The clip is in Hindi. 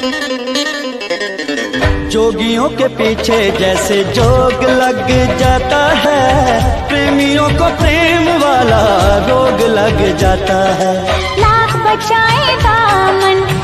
जोगियों के पीछे जैसे जोग लग जाता है, प्रेमियों को प्रेम वाला रोग लग जाता है। लाख बचाए दामन